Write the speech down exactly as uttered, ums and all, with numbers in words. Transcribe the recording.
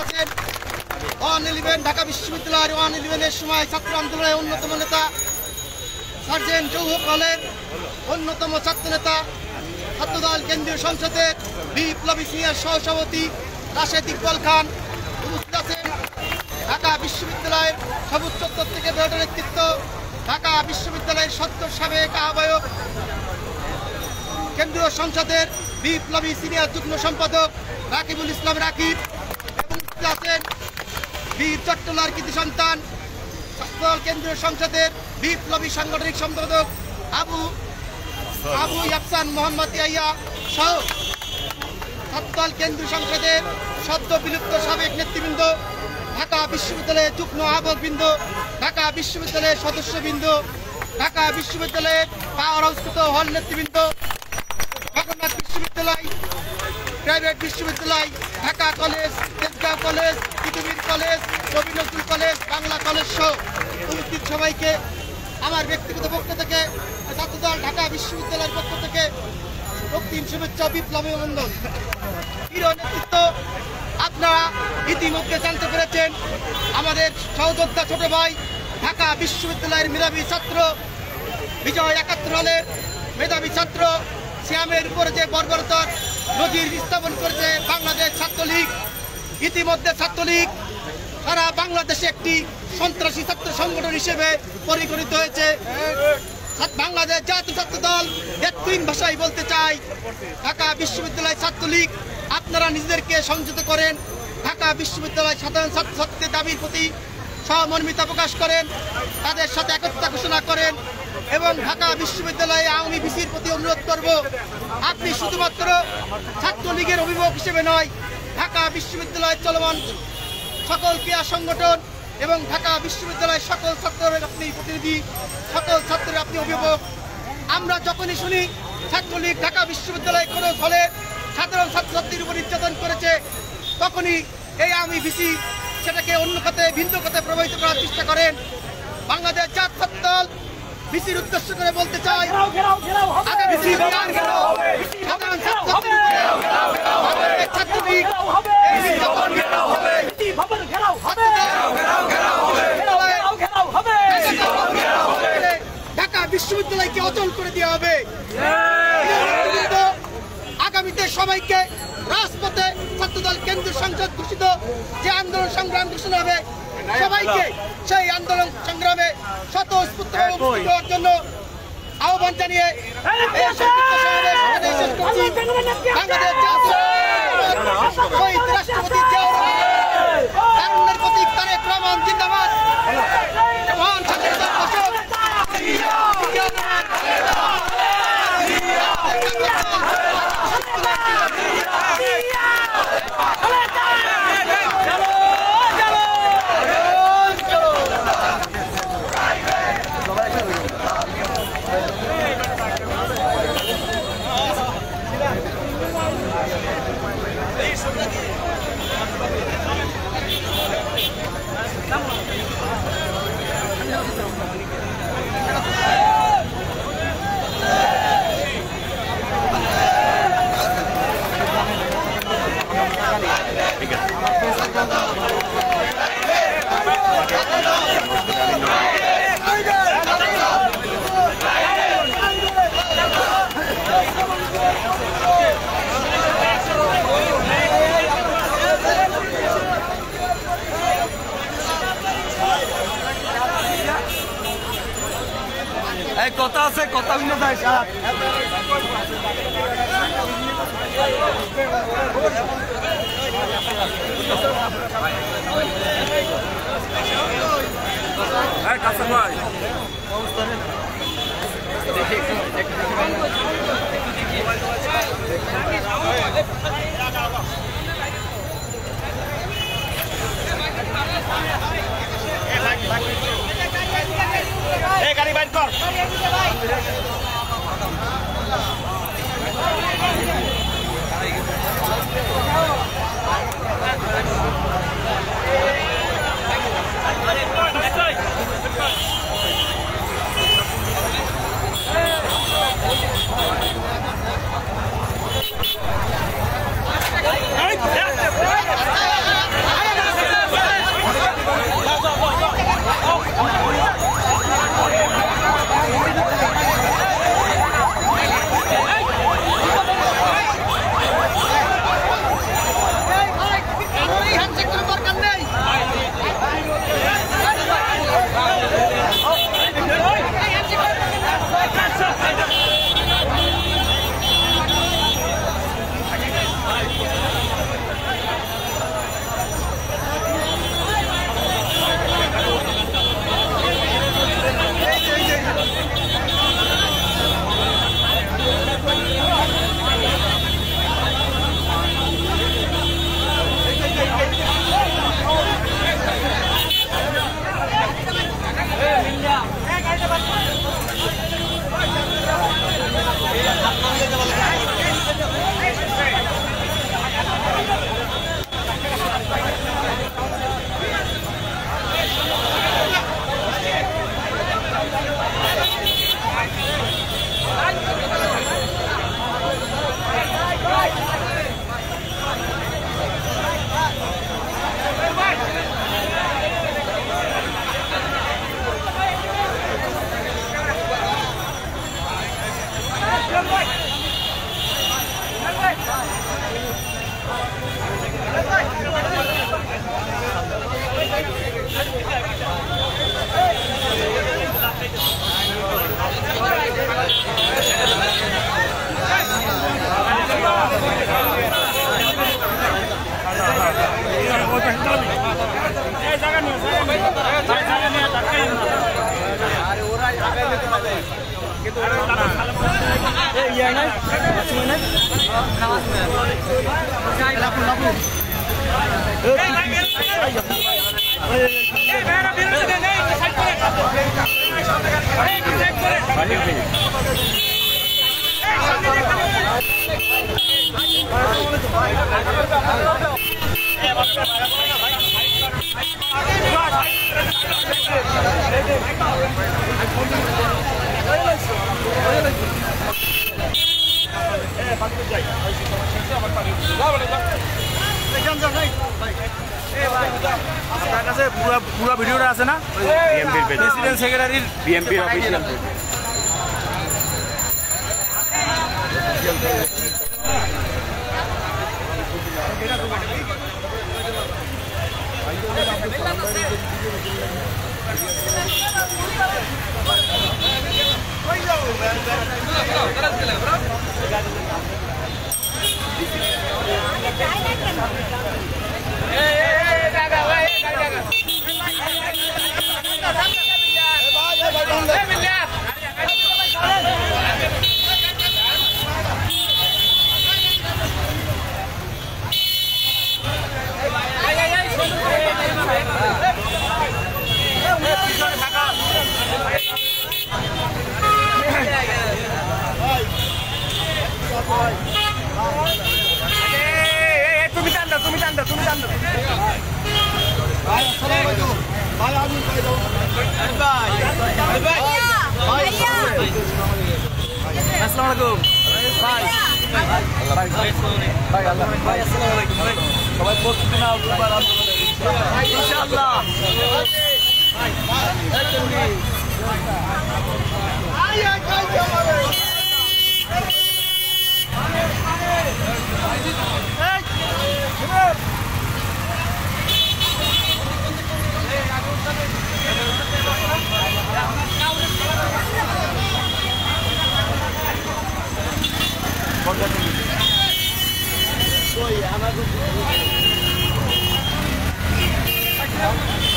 আছেন one eleven Dhaka বিশ্ববিদ্যালয়ের one ইলেভেনের সময় ছাত্র আন্দোলনের অন্যতম নেতা সার্জেন্ট জৌহর হলের অন্যতম ছাত্র নেতা ছাত্রদল কেন্দ্রীয় সংসদের বিপ্লবী সিনিয়র সহসভাপতি রাশেদ ইকবাল খান উপস্থিত আছেন। ঢাকা বিশ্ববিদ্যালয়ের সবুজ চত্বর থেকে বেরোটা নেতৃত্ব ঢাকা বিশ্ববিদ্যালয়ের সদ্য সাবেক আহ্বায়ক কেন্দ্রীয় সংসদের বিপ্লবী সিনিয়র যুগ্ম সম্পাদক রাকিবুল ইসলাম রাকিব এবং উপস্থিত আছেন বীর চট্টলার কৃতি সন্তান ছাত্রদল কেন্দ্রীয় সংসদের বিপ্লবী সাংগঠনিক সম্পাদক আবু আবু ইয়াকসান মোহাম্মদ ইয়াইয়া সহ ছাত্রদল কেন্দ্রীয় সংসদের সদ্য বিলুপ্ত সাবেক নেতৃবৃন্দ, ঢাকা বিশ্ববিদ্যালয়ের যুগ্ম আহ্বায়কবৃন্দ, ঢাকা বিশ্ববিদ্যালয়ের সদস্যবৃন্দ, ঢাকা বিশ্ববিদ্যালয়ের পাওয়ার হাউসকৃত হল নেতৃবৃন্দ, জগন্নাথ বিশ্ববিদ্যালয়, প্রাইভেট বিশ্ববিদ্যালয়, ঢাকা কলেজ, তেজগাঁও কলেজ, পৃথিবীর college, Rabi Nazrul college, Bangla college সহ উপস্থিত সবাইকে আমার ব্যক্তিগত পক্ষ থেকে ছাত্রদল ঢাকা বিশ্ববিদ্যালয়ের পক্ষ থেকে রক্তিম শুভেচ্ছা বিপ্লবী অভিনন্দন। প্রিয় নেতৃত্ব, আপনারা ইতিমধ্যে জানতে পেরেছেন আমাদের সহযোদ্ধা ছোট ভাই ঢাকা বিশ্ববিদ্যালয়ের মেধাবী ছাত্র বিজয় একাত্তর হলের মেধাবী ছাত্র শ্যামের উপরে যে বর্বরতার নজির স্থাপন করেছে বাংলাদেশ ছাত্রলীগ। ইতিমধ্যে ছাত্রলীগ সারা বাংলাদেশে একটি সন্ত্রাসী ছাত্র সংগঠন হিসেবে পরিগণিত হয়েছে। বাংলাদেশ জাতীয় ছাত্র দল এর তিন ভাষায় বলতে চাই, ঢাকা বিশ্ববিদ্যালয় ছাত্রলীগ আপনারা নিজেদেরকে সংযত করেন, ঢাকা বিশ্ববিদ্যালয় সাধারণ ছাত্রছাত্রীদের দাবির প্রতি সহমর্মিতা প্রকাশ করেন, তাদের সাথে একতা ঘোষণা করেন এবং ঢাকা বিশ্ববিদ্যালয়ে আওয়ামী ভিসির প্রতি অনুরোধ করব, আপনি শুধুমাত্র ছাত্রলীগের অভিভাবক হিসেবে নয়, ঢাকা বিশ্ববিদ্যালয়ের চলমান সকল ক্রীড়া সংগঠন এবং ঢাকা বিশ্ববিদ্যালয়ের সকল ছাত্রের আপনি প্রতিনিধি, সকল ছাত্রের আপনি অভিভাবক। আমরা যখনই শুনি ছাত্রলীগ ঢাকা বিশ্ববিদ্যালয়ে কোনো ফলে সাধারণ ছাত্রছাত্রীর উপর নির্যাতন করেছে, তখনই এই আওয়ামী ভিসি সেটাকে অন্য খাতে ভিন্ন খাতে প্রভাবিত করার চেষ্টা করেন। বাংলাদেশ জাতীয় ছাত্র দল ভিসির উদ্দেশ্য করে বলতে চাই, সাধারণ ছাত্রলীগ ঢাকা বিশ্ববিদ্যালয়কে অচল করে দেওয়া হবে। আগামীতে সবাইকে রাজপথে ছাত্রদল কেন্দ্রীয় সংসদ ঘোষিত যে আন্দোলন সংগ্রাম ঘোষণা হবে, সবাইকে সেই আন্দোলন সংগ্রামে স্বতঃস্ফূর্ত দেওয়ার জন্য আহ্বান জানিয়ে বাংলাদেশ শহীদ রাষ্ট্রপতি জিয়াউর প্রতীক তারেক রহমান জিন্দাবাদ। মহান স্বাধীনতা ঘোষক কথা আছে, কথা ভিন্ন যায় সাত কাছে ভাই গাড়ি বাইর কর। এই জায়গা নিয়ে জায়গা নিয়ে ধাক্কাই না আরে ওরা আগাইলে তো ভালো কিন্তু ওরা এই ইয়া নাই সময় নাই নামাজ না চাই লাপু লাপু এই ভাই এই ভাইরা বিরুদ্ধে নেই সাইড করে এই সাইড করে পানি নেই এই সামনে দেখো এই বাচ্চা ভাই আপনার কাছে পুরো পুরো ভিডিওটা আছে না বিএমপির প্রেসিডেন্ট সেক্রেটারির বিএমপির অফিসিয়াল তুমি টান দাও তুমি টান দাও তুমি টান দাও ভাই আসসালামু আলাইকুম ভাই আমি ভাই ভাই ভাই আসসালামু আলাইকুম ভাই ভাই ভাই আল্লাহ ভাই আসসালামু আলাইকুম সবাই প্রস্তুতি নাও ইনশাআল্লাহ আই আই আই যাবে আমাদের